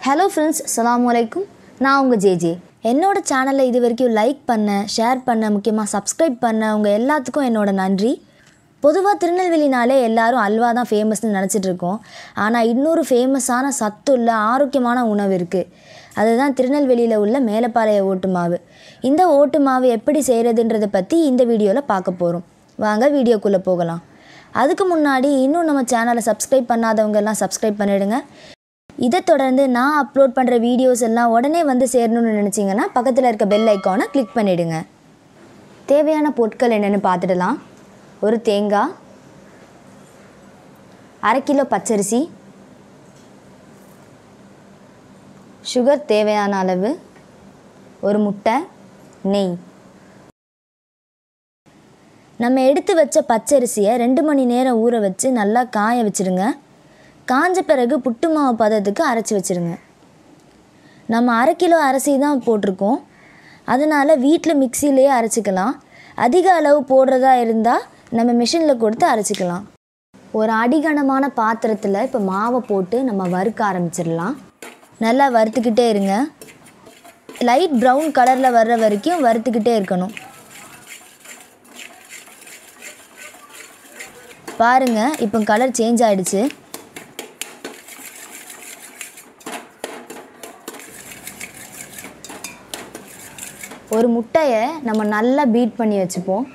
Hello friends, அஸ்ஸலாமு அலைக்கும். நான் உங்கள் ஜேஜே. என்னோட சேனலில் இது வரைக்கும் லைக் பண்ண, ஷேர் பண்ண, முக்கியமாக சப்ஸ்கிரைப் பண்ண உங்கள் எல்லாத்துக்கும் என்னோட நன்றி. பொதுவாக திருநெல்வேலினாலே எல்லாரும் அல்வா தான் ஃபேமஸ்னு நினச்சிட்டு இருக்கோம். ஆனால் இன்னொரு ஃபேமஸான சத்துள்ள ஆரோக்கியமான உணவு இருக்குது. அதுதான் திருநெல்வேலியில் உள்ள மேலப்பாளைய ஓட்டு மாவு. இந்த ஓட்டு மாவு எப்படி செய்கிறதுன்றதை பற்றி இந்த வீடியோவில் பார்க்க போகிறோம். வாங்க வீடியோக்குள்ளே போகலாம். அதுக்கு முன்னாடி இன்னும் நம்ம சேனலை சப்ஸ்கிரைப் பண்ணாதவங்கெல்லாம் சப்ஸ்கிரைப் பண்ணிவிடுங்க. இதை தொடர்ந்து நான் அப்லோட் பண்ணுற வீடியோஸ் எல்லாம் உடனே வந்து சேரணும்னு நினச்சிங்கன்னா பக்கத்தில் இருக்க பெல் ஐக்கானை கிளிக் பண்ணிவிடுங்க. தேவையான பொருட்கள் என்னென்னு பார்த்துடலாம். ஒரு தேங்காய், 1/2 கிலோ பச்சரிசி, சுகர் தேவையான அளவு, ஒரு முட்டை, நெய். நம்ம எடுத்து வச்ச பச்சரிசியை 2 மணி நேரம் ஊற வச்சு நல்லா காய வச்சுருங்க. காஞ்ச பிறகு புட்டு மாவு பதத்துக்கு அரைச்சி வச்சுருங்க. நம்ம 1/2 கிலோ அரிசி தான் போட்டிருக்கோம், அதனால் வீட்டில் மிக்சிலேயே அரைச்சிக்கலாம். அதிக அளவு போடுறதா இருந்தால் நம்ம மிஷினில் கொடுத்து அரைச்சிக்கலாம். ஒரு அடிகனமான பாத்திரத்தில் இப்போ மாவை போட்டு நம்ம வறுக்க ஆரம்பிச்சிடலாம். நல்லா வறுத்துக்கிட்டே இருங்க. லைட் ப்ரௌன் கலரில் வர்ற வரைக்கும் வறுத்துக்கிட்டே இருக்கணும். பாருங்கள், இப்போ கலர் சேஞ்ச் ஆகிடுச்சு. ஒரு முட்டையை நம்ம நல்லா பீட் பண்ணி வச்சுப்போம்.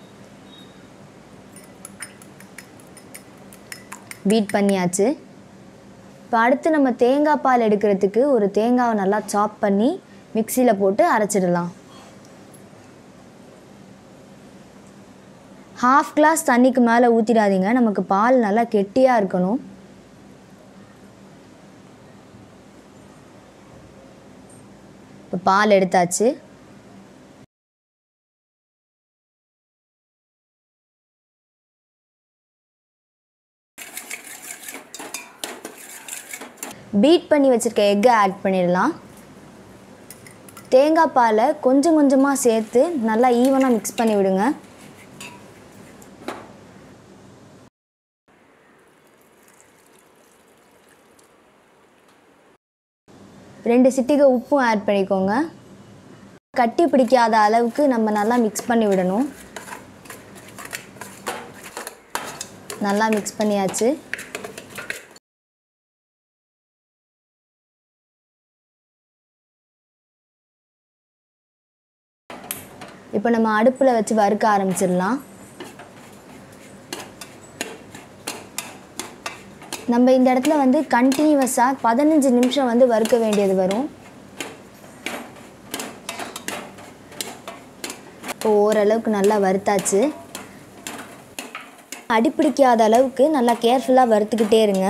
பீட் பண்ணியாச்சு. இப்போ அடுத்து நம்ம தேங்காய் பால் எடுக்கிறதுக்கு ஒரு தேங்காவை நல்லா சாப் பண்ணி மிக்சியில் போட்டு அரைச்சிடலாம். 1/2 கிளாஸ் தண்ணிக்கு மேலே ஊற்றிடாதீங்க. நமக்கு பால் நல்லா கெட்டியாக இருக்கணும். இப்போ பால் எடுத்தாச்சு. பீட் பண்ணி வச்சுருக்க எக்கை ஆட் பண்ணிடலாம். தேங்காய் பாலை கொஞ்சம் கொஞ்சமாக சேர்த்து நல்லா ஈவனாக மிக்ஸ் பண்ணி விடுங்க. ரெண்டு சிட்டிகை உப்பும் ஆட் பண்ணிக்கோங்க. கட்டி பிடிக்காத அளவுக்கு நம்ம நல்லா மிக்ஸ் பண்ணி விடணும். நல்லா மிக்ஸ் பண்ணியாச்சு. இப்போ நம்ம அடுப்பில் வச்சு வறுக்க ஆரம்பிச்சிடலாம். நம்ம இந்த இடத்துல வந்து கண்டினியூவஸாக 15 நிமிஷம் வந்து வறுக்க வேண்டியது வரும். இப்போ ஓரளவுக்கு நல்லா வறுத்தாச்சு. அடிப்பிடிக்காத அளவுக்கு நல்லா கேர்ஃபுல்லாக வறுத்துக்கிட்டே இருங்க.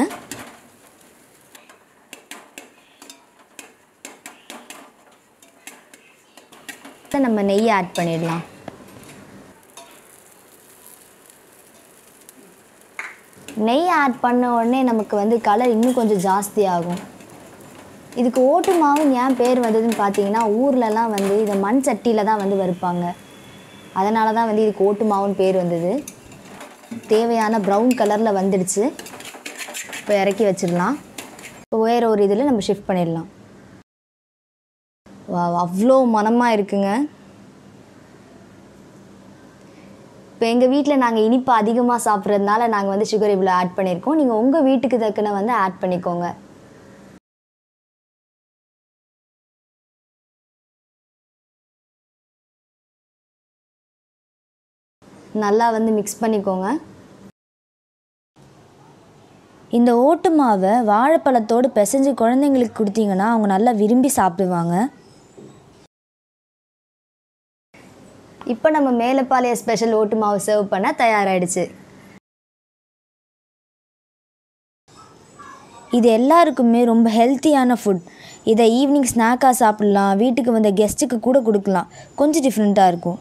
நம்ம நெய் ஆட் பண்ணிடலாம். நெய் ஆட் பண்ண உடனே நமக்கு வந்து கலர் இன்னும் கொஞ்சம் ஜாஸ்தி ஆகும். இதுக்கு ஓட்டு மாவுன்னு ஏன் பேர் வந்ததுன்னு பார்த்தீங்கன்னா, ஊர்லலாம் வந்து இதை மண் சட்டியில் தான் வந்து வறுப்பாங்க. அதனால தான் வந்து இதுக்கு ஓட்டு மாவுன்னு பேர் வந்தது. தேவையான ப்ரௌன் கலரில் வந்துடுச்சு. இப்போ இறக்கி வச்சிடலாம். இப்போ வேறு ஒரு இதில் நம்ம ஷிஃப்ட் பண்ணிடலாம். வா, அவ்வளோ மணமாக இருக்குங்க. இப்போ எங்கள் வீட்டில் நாங்கள் இனிப்பு அதிகமாக சாப்பிட்றதுனால நாங்கள் வந்து சுகர் இவ்வளோ ஆட் பண்ணியிருக்கோம். நீங்கள் உங்கள் வீட்டுக்கு தக்கன வந்து ஆட் பண்ணிக்கோங்க. நல்லா வந்து மிக்ஸ் பண்ணிக்கோங்க. இந்த ஓட்டு மாவை வாழைப்பழத்தோடு பிசைஞ்சு குழந்தைங்களுக்கு கொடுத்தீங்கன்னா அவங்க நல்லா விரும்பி சாப்பிடுவாங்க. இப்போ நம்ம மேலப்பாளைய ஸ்பெஷல் ஓட்டு மாவு சர்வ் பண்ண தயாராகிடுச்சு. இது எல்லாருக்குமே ரொம்ப ஹெல்த்தியான ஃபுட். இதை ஈவினிங் ஸ்நாக்காக சாப்பிட்லாம். வீட்டுக்கு வந்த கெஸ்ட்டுக்கு கூட கொடுக்கலாம். கொஞ்சம் டிஃப்ரெண்ட்டாக இருக்கும்.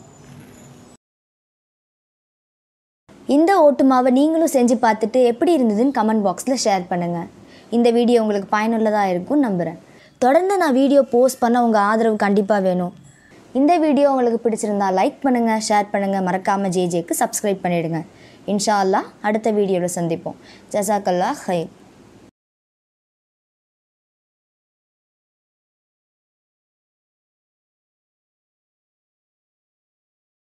இந்த ஓட்டு மாவை நீங்களும் செஞ்சு பார்த்துட்டு எப்படி இருந்ததுன்னு கமெண்ட் பாக்ஸில் ஷேர் பண்ணுங்கள். இந்த வீடியோ உங்களுக்கு பயனுள்ளதாக இருக்கும்னு நம்புகிறேன். தொடர்ந்து நான் வீடியோ போஸ்ட் பண்ண உங்கள் ஆதரவு கண்டிப்பாக வேணும். இந்த வீடியோ உங்களுக்கு பிடிச்சிருந்தா லைக் பண்ணுங்கள், ஷேர் பண்ணுங்கள். மறக்காமல் ஜேஜேக்கு சப்ஸ்கிரைப் பண்ணிவிடுங்க. இன்ஷா அல்லாஹ் அடுத்த வீடியோவில் சந்திப்போம். ஜஸாக்கல்லாஹ் ஹைர்.